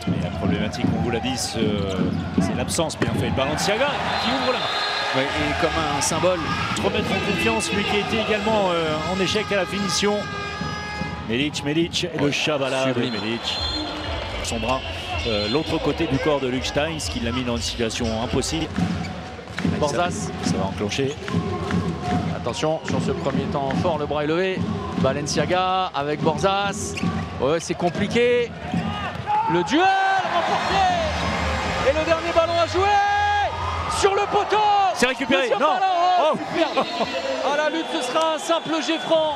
Et la problématique, on vous l'a dit, c'est l'absence bien fait de Balenciaga qui ouvre la main. Ouais, et comme un symbole. Se remettre en confiance, lui qui a été également en échec à la finition. Melic, et le Chavala de Melic. Son bras, l'autre côté du corps de Luc Stein, ce qui l'a mis dans une situation impossible. Borzas. Ça va enclencher. Attention, sur ce premier temps fort, le bras est levé. Balenciaga avec Borzas. Ouais, c'est compliqué. Le duel remporté. Et le dernier ballon à jouer. Sur le poteau. C'est récupéré. Deuxième Non. ballon. Oh. Super. À la lutte, ce sera un simple jet franc.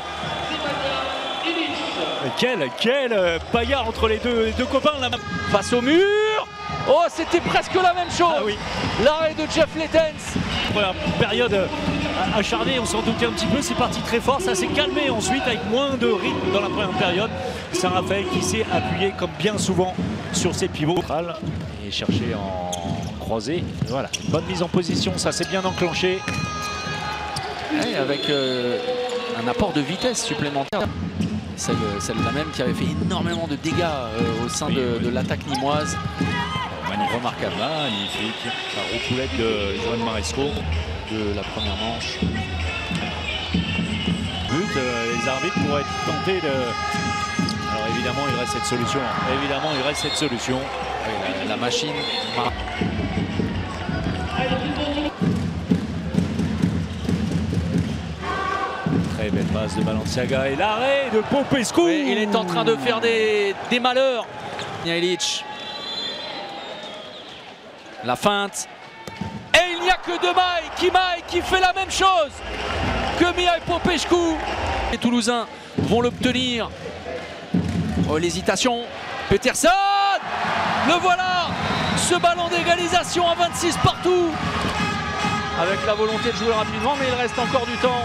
Quelle bagarre entre les deux copains là. Face au mur. Oh, c'était presque la même chose. Ah oui. L'arrêt de Jeff Lettens. Première période acharnée, on s'en doutait un petit peu, c'est parti très fort, ça s'est calmé ensuite avec moins de rythme dans la première période. Saint-Raphaël qui s'est appuyé comme bien souvent sur ses pivots et cherché en croisé. Voilà, bonne mise en position, ça s'est bien enclenché. Et avec un apport de vitesse supplémentaire. Celle-là même qui avait fait énormément de dégâts au sein de l'attaque nîmoise. Remarquable, magnifique. La roucoulette de Joan Maresco de la première manche. But, les arbitres pourraient être tentés de... Alors évidemment, il reste cette solution. Évidemment, il reste cette solution. Oui, la machine. Très belle passe de Balenciaga et l'arrêt de Popescu. Oui, il est en train de faire des malheurs. Mihailovic. La feinte. Et il n'y a que de Maï qui fait la même chose que Mihai Popescu. Les Toulousains vont l'obtenir. Oh, l'hésitation. Peterson. Le voilà. Ce ballon d'égalisation à 26 partout. Avec la volonté de jouer rapidement, mais il reste encore du temps.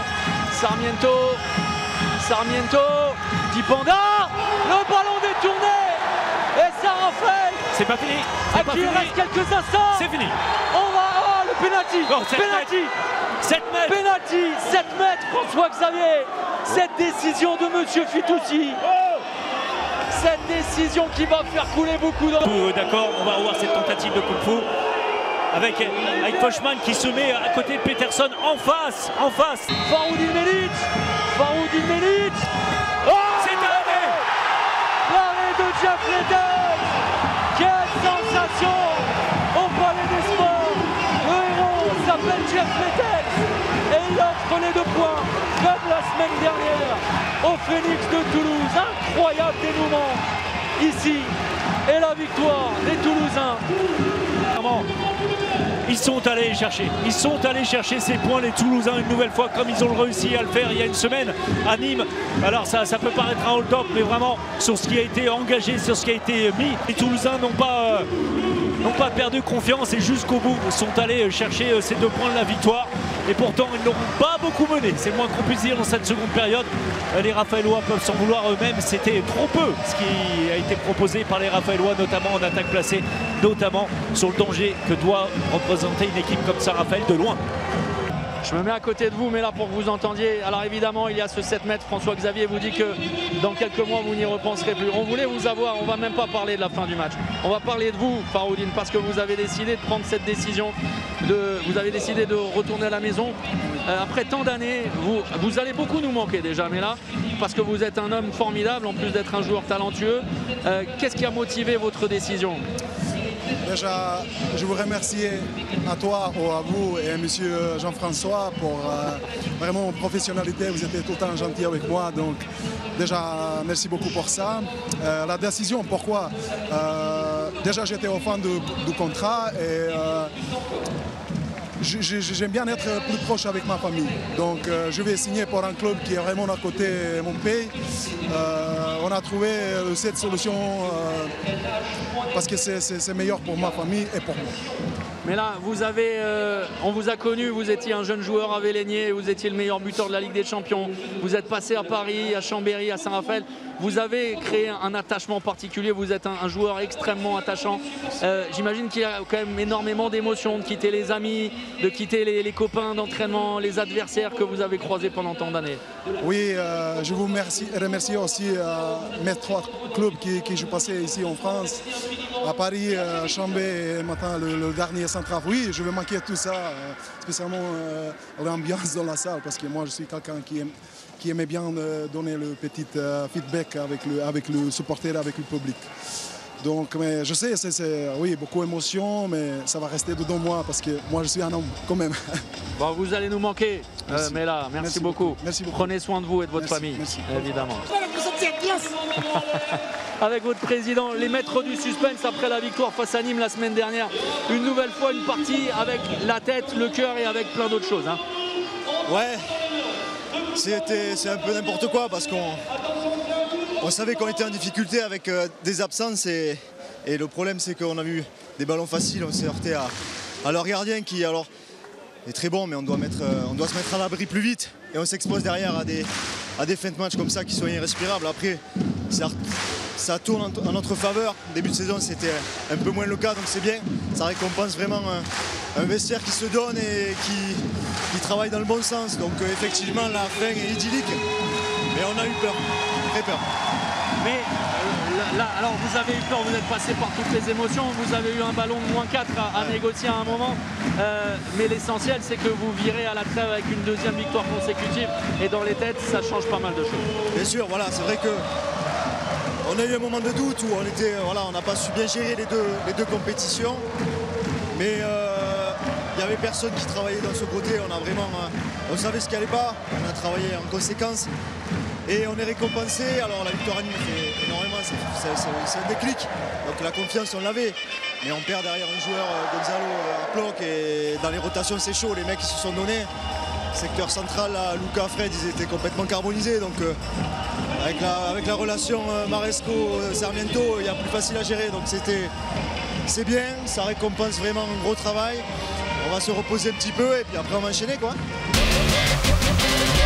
Sarmiento. Dipanda. Le ballon détourné. Et Saint-Raphaël. C'est pas fini. À qui il reste quelques instants. C'est fini. On va. Oh, le penalty. Oh, 7 penalty. 7 mètres. Penalty. 7 mètres, François Xavier. Cette décision de Monsieur Fitoussi. Cette décision qui va faire couler beaucoup d'eau. D'accord, on va revoir cette tentative de Kung Fu. Avec Fochman qui se met à côté de Peterson en face. Faroudine Melic. Oh, c'est arrêté. L'arrêt de Jeff Lettens. Quelle sensation au Palais des Sports. Le héros s'appelle Jeff Lettens et il offre les 2 points comme la semaine dernière au Phoenix de Toulouse. Incroyable dénouement ici et la victoire des Toulousains. Ils sont allés chercher ces points, les Toulousains, une nouvelle fois, comme ils ont réussi à le faire il y a une semaine à Nîmes. Alors ça peut paraître un hold-up, mais vraiment sur ce qui a été engagé, sur ce qui a été mis, les Toulousains n'ont pas perdu confiance et jusqu'au bout sont allés chercher ces 2 points de la victoire. Et pourtant, ils n'auront pas beaucoup mené. C'est le moins qu'on puisse dire dans cette seconde période. Les Raphaélois peuvent s'en vouloir eux-mêmes. C'était trop peu ce qui a été proposé par les Raphaélois, notamment en attaque placée, notamment sur le danger que doit représenter une équipe comme Saint-Raphaël de loin. Je me mets à côté de vous, mais là pour que vous entendiez. Alors évidemment, il y a ce 7 mètres. François Xavier vous dit que dans quelques mois, vous n'y repenserez plus. On voulait vous avoir, on va même pas parler de la fin du match. On va parler de vous, Faroudine, parce que vous avez décidé de prendre cette décision. Vous avez décidé de retourner à la maison. Après tant d'années, vous allez beaucoup nous manquer déjà, mais là, parce que vous êtes un homme formidable, en plus d'être un joueur talentueux. Qu'est-ce qui a motivé votre décision ? Déjà, je vous remercie à toi, à vous et à monsieur Jean-François pour vraiment professionnalité. Vous étiez tout le temps gentil avec moi. Donc, déjà, merci beaucoup pour ça. La décision, pourquoi déjà, j'étais au fond du contrat et j'aime bien être plus proche avec ma famille. Donc, je vais signer pour un club qui est vraiment à côté de mon pays. On a trouvé cette solution parce que c'est meilleur pour ma famille et pour moi. Mais là, on vous a connu, vous étiez un jeune joueur à Vélénier, vous étiez le meilleur buteur de la Ligue des Champions. Vous êtes passé à Paris, à Chambéry, à Saint-Raphaël. Vous avez créé un attachement particulier, vous êtes un joueur extrêmement attachant. J'imagine qu'il y a quand même énormément d'émotions de quitter les amis, de quitter les copains d'entraînement, les adversaires que vous avez croisés pendant tant d'années. Oui, je vous remercie aussi mes 3 clubs qui jouent passé ici en France, à Paris, à Chambéry et maintenant le dernier Centraf. Oui, je vais manquer tout ça, spécialement l'ambiance dans la salle, parce que moi je suis quelqu'un qui aimait bien donner le petit feedback avec le supporter, avec le public. Donc, mais je sais, c'est oui, beaucoup d'émotions, mais ça va rester dedans moi parce que moi je suis un homme quand même. Bon, vous allez nous manquer, mais là, merci beaucoup. Merci beaucoup. Prenez soin de vous et de votre famille, merci. évidemment. Avec votre président, les maîtres du suspense après la victoire face à Nîmes la semaine dernière. Une nouvelle fois, une partie avec la tête, le cœur et avec plein d'autres choses. Hein. Ouais, c'est un peu n'importe quoi parce qu'on savait qu'on était en difficulté avec des absences et le problème c'est qu'on a eu des ballons faciles, on s'est heurté à leur gardien qui alors est très bon, mais on doit se mettre à l'abri plus vite et on s'expose derrière à des fins de match comme ça qui sont irrespirables. Après ça tourne en notre faveur. Début de saison c'était un peu moins le cas, donc c'est bien, ça récompense vraiment un vestiaire qui se donne et qui travaille dans le bon sens. Donc effectivement la fin est idyllique, mais on a eu peur, très peur. Mais là, alors vous avez eu peur, vous êtes passé par toutes les émotions, vous avez eu un ballon de -4 à négocier à un moment, mais l'essentiel c'est que vous virez à la trêve avec une deuxième victoire consécutive et dans les têtes ça change pas mal de choses. Bien sûr, voilà, c'est vrai que on a eu un moment de doute où on n'a pas su bien gérer les deux compétitions, mais il n'y avait personne qui travaillait dans ce côté, on savait ce qui n'allait pas, on a travaillé en conséquence et on est récompensé. Alors la victoire à Nîmes fait énormément, c'est un déclic, donc la confiance on l'avait, mais on perd derrière un joueur, Gonzalo à bloc, et dans les rotations c'est chaud, les mecs qui se sont donnés. Secteur central, là, Luca, Fred, ils étaient complètement carbonisés, donc avec la relation Maresco-Sarmiento, il y a plus facile à gérer, donc c'est bien, ça récompense vraiment un gros travail. On va se reposer un petit peu et puis après on va enchaîner quoi.